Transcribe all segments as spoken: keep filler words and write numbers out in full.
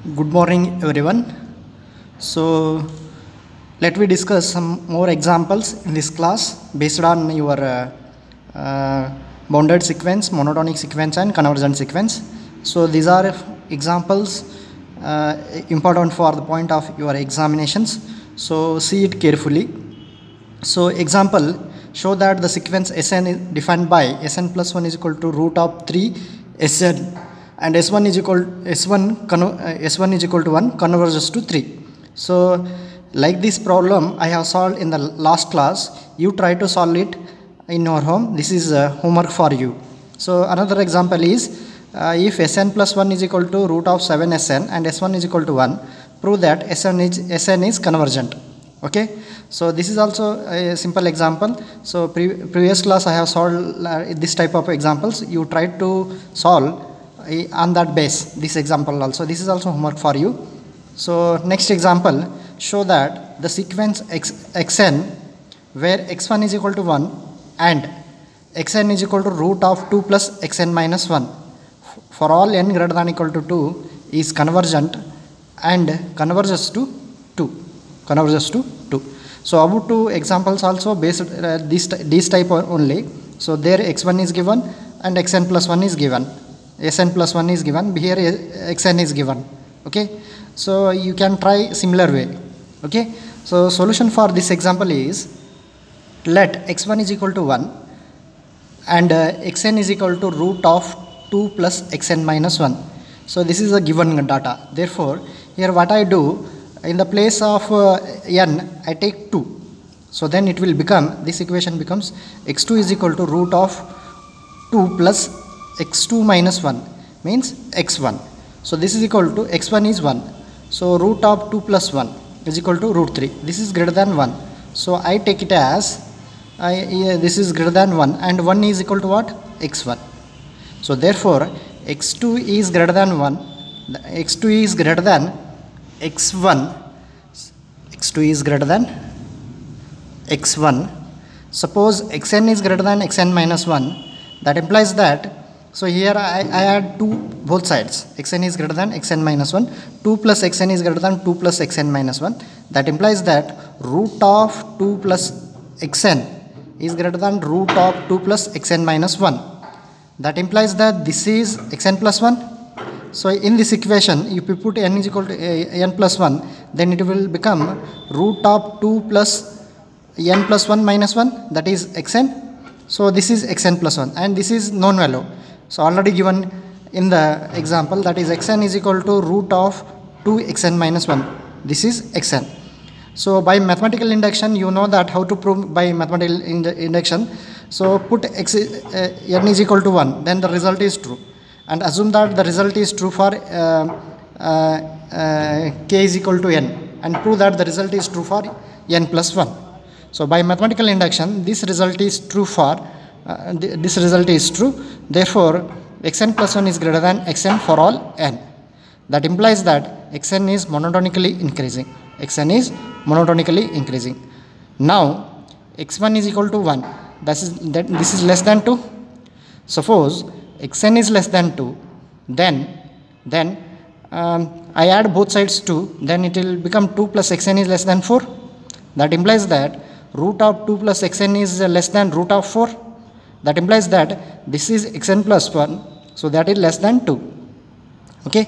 Good morning, everyone. So, let me discuss some more examples in this class based on your uh, uh, bounded sequence, monotonic sequence, and convergent sequence. So, these are examples uh, important for the point of your examinations. So, see it carefully. So, example, show that the sequence Sn is defined by Sn plus one is equal to root of three Sn. And S one is equal S one uh, S one is equal to one converges to three. So like this problem I have solved in the last class, you try to solve it in your home. This is uh, homework for you. So another example is uh, if Sn plus one is equal to root of seven Sn and S one is equal to one, prove that Sn is Sn is convergent. Okay, so this is also a simple example. So pre previous class I have solved uh, this type of examples. You try to solve on that base this example also. This is also homework for you. So next example, show that the sequence x, xn where x one is equal to one and xn is equal to root of two plus xn minus one for all n greater than equal to two is convergent and converges to two converges to two. So about two examples also based uh, this this type only. So there x one is given and xn plus one is given. Sn plus one is given, here xn is given. Okay, so you can try similar way. Okay, so solution for this example is, let x one is equal to one and uh, xn is equal to root of two plus xn minus one. So this is a given data. Therefore here what I do, in the place of uh, n I take two. So then it will become, this equation becomes x two is equal to root of two plus x two minus one means x one. So this is equal to x one is one. So root of two plus one is equal to root three. This is greater than one. So I take it as I, yeah, this is greater than one and one is equal to what? x one. So therefore x two is greater than one. x two is greater than x one. x two is greater than x one. Suppose xn is greater than xn minus one. That implies that, so here I, I add two both sides. Xn is greater than xn minus one. two plus xn is greater than two plus xn minus one. That implies that root of two plus xn is greater than root of two plus xn minus one. That implies that this is xn plus one. So in this equation, if you put n is equal to n plus one, then it will become root of two plus n plus one minus one, that is xn. So this is xn plus one and this is known value. So already given in the example, that is xn is equal to root of two xn minus one. This is xn. So by mathematical induction, you know that how to prove by mathematical induction. So put x uh, n is equal to one, then the result is true, and assume that the result is true for uh, uh, uh, k is equal to n, and prove that the result is true for n plus one. So by mathematical induction, this result is true for uh, th this result is true. Therefore xn plus one is greater than xn for all n. That implies that xn is monotonically increasing. xn is monotonically increasing. Now x one is equal to one. That is that this is less than two. Suppose xn is less than two, then then um, I add both sides two, then it will become two plus xn is less than four. That implies that root of two plus xn is less than root of four. That implies that this is xn plus one, so that is less than two. Okay,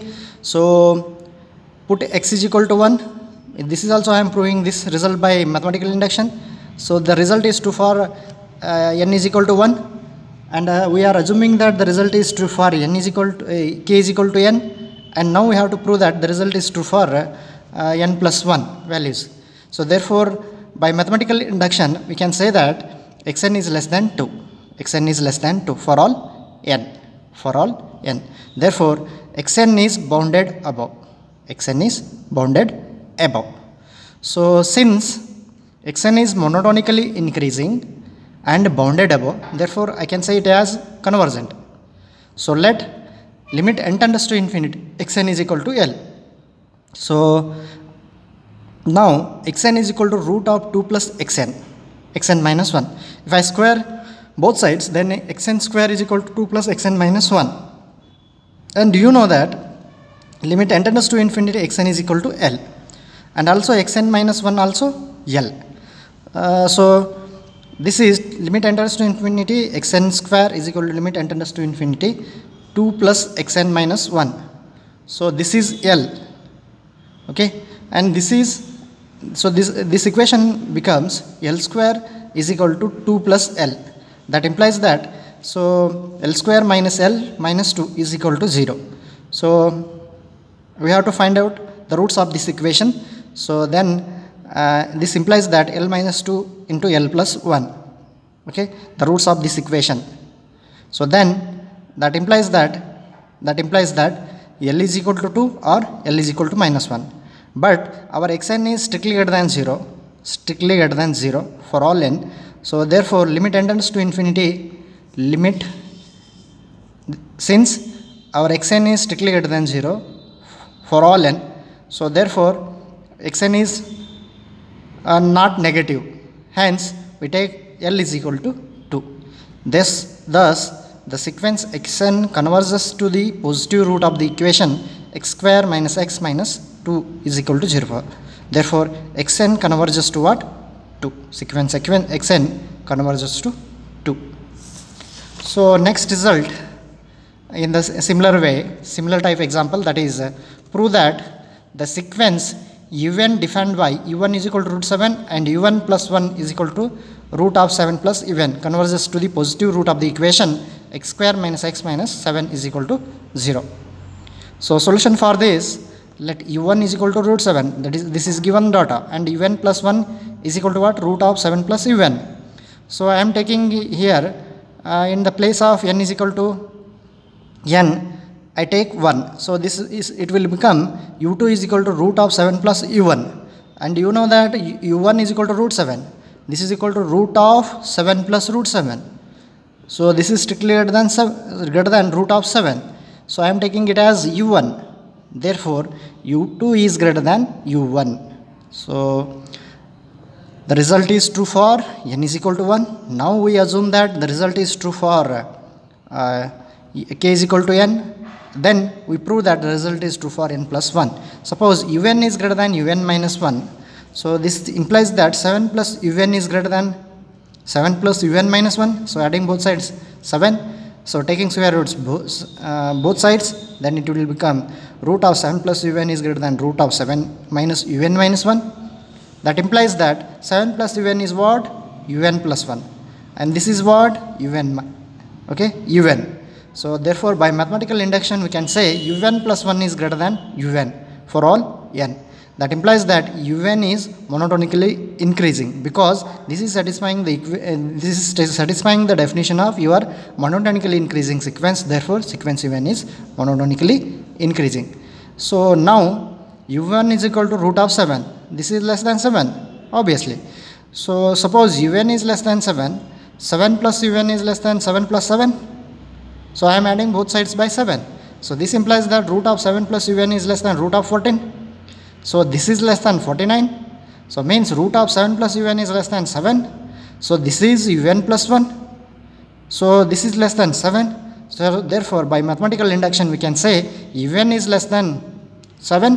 so put x is equal to one. This is also I am proving this result by mathematical induction. So the result is true for uh, n is equal to one, and uh, we are assuming that the result is true for n is equal to uh, k is equal to n, and now we have to prove that the result is true for uh, n plus one values. So therefore by mathematical induction we can say that xn is less than two. xn is less than two for all n, for all n. Therefore xn is bounded above. xn is bounded above. So since xn is monotonically increasing and bounded above, therefore I can say it as convergent. So let limit n tends to infinity, xn is equal to L. So now xn is equal to root of two plus xn, xn minus one. If I square both sides, then xn square is equal to two plus xn minus one. And do you know that limit n tends to infinity xn is equal to L, and also xn minus one also L. Uh, so this is limit n tends to infinity xn square is equal to limit n tends to infinity two plus xn minus one. So this is L, okay, and this is, so this this equation becomes L square is equal to two plus L. That implies that, so L square minus L minus two is equal to zero. So we have to find out the roots of this equation. So then uh, this implies that L minus two into L plus one, okay, the roots of this equation. So then that implies that that implies that L is equal to two or L is equal to minus one. But our xn is strictly greater than zero, strictly greater than zero for all n. So therefore limit n tends to infinity, limit, since our xn is strictly greater than zero for all n, so therefore xn is uh, not negative, hence we take L is equal to two. This thus the sequence xn converges to the positive root of the equation x square minus x minus two is equal to zero. Therefore xn converges to what? two. Sequence xn converges to two. So next result in the similar way, similar type example, that is uh, prove that the sequence un defined by un is equal to root seven and un plus one is equal to root of seven plus un converges to the positive root of the equation x square minus x minus seven is equal to zero. So solution for this, let u1 is equal to root seven, that is this is given data, and un plus one is equal to what? Root of seven plus un. So I am taking here uh, in the place of n is equal to n, I take one. So this is, it will become u two is equal to root of seven plus u1, and you know that u1 is equal to root seven. This is equal to root of seven plus root seven. So this is strictly greater than seven, greater than root of seven. So I am taking it as u one. Therefore u two is greater than u one. So the result is true for n is equal to one. Now we assume that the result is true for uh, k is equal to n. Then we prove that the result is true for n plus one. Suppose un is greater than un minus one. So this implies that seven plus un is greater than seven plus un minus one. So adding both sides seven. So taking square roots both, uh, both sides, then it will become root of seven plus un is greater than root of seven minus un minus one. That implies that seven plus un is what? Un plus one. And this is what? Un. Okay, un. So therefore by mathematical induction we can say un plus one is greater than un for all n. That implies that un is monotonically increasing, because this is satisfying the uh, this is satisfying the definition of your monotonically increasing sequence. Therefore sequence un is monotonically increasing. So now u one is equal to root of seven. This is less than seven, obviously. So suppose un is less than seven, seven plus un is less than seven plus seven. So I am adding both sides by seven. So this implies that root of seven plus un is less than root of fourteen. So this is less than forty-nine. So means root of seven plus un is less than seven. So this is un plus one. So this is less than seven. So therefore by mathematical induction we can say un is less than seven.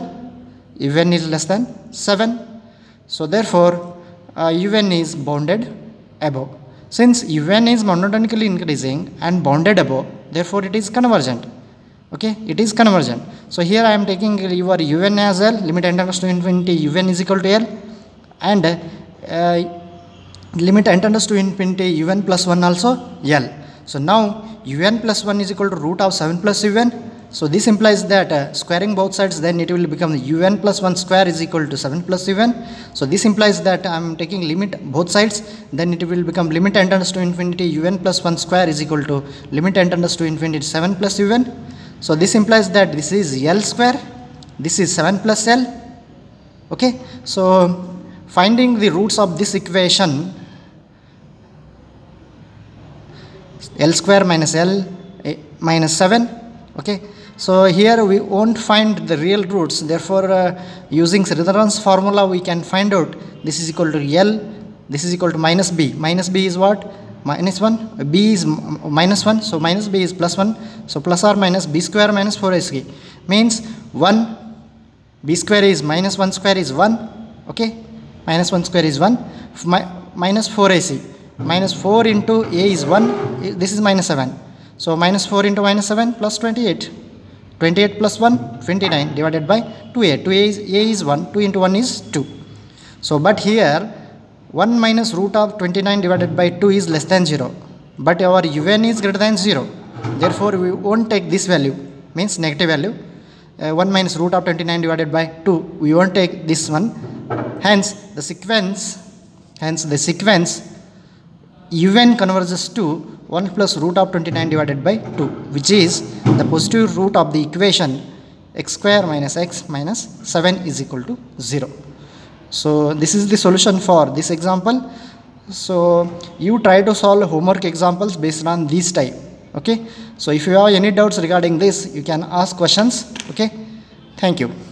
Un is less than seven. So therefore uh, un is bounded above. Since un is monotonically increasing and bounded above, therefore it is convergent. Okay, it is convergent. So here I am taking your un as L, limit n tends to infinity un is equal to L, and uh, limit n tends to infinity un plus one also L. So now un plus one is equal to root of seven plus un. So this implies that uh, squaring both sides, then it will become un plus one square is equal to seven plus un. So this implies that I am taking limit both sides, then it will become limit n tends to infinity un plus one square is equal to limit n tends to infinity seven plus un. So this implies that this is L square, this is seven plus L. Okay, so finding the roots of this equation, L square minus L eh, minus seven. Okay, so here we won't find the real roots, therefore uh, using Sridharan's formula we can find out this is equal to L, this is equal to minus b. Minus b is what? Minus one. B is minus one, so minus b is plus one. So plus or minus b square minus four a c means one, b square is minus one square is one, okay, minus one square is one, F mi minus four a c, minus four into a is one, this is minus seven, so minus four into minus seven plus twenty-eight, twenty-eight plus one, twenty-nine divided by two a, two a is, a is one, two into one is two. So but here one minus root of twenty-nine divided by two is less than zero, but our un is greater than zero, therefore we won't take this value, means negative value. Uh, one minus root of twenty-nine divided by two, we won't take this one, hence the sequence hence the sequence un converges to one plus root of twenty-nine divided by two, which is the positive root of the equation x square minus x minus seven is equal to zero. So this is the solution for this example. So you try to solve homework examples based on this type. Okay, so if you have any doubts regarding this, you can ask questions. Okay, thank you.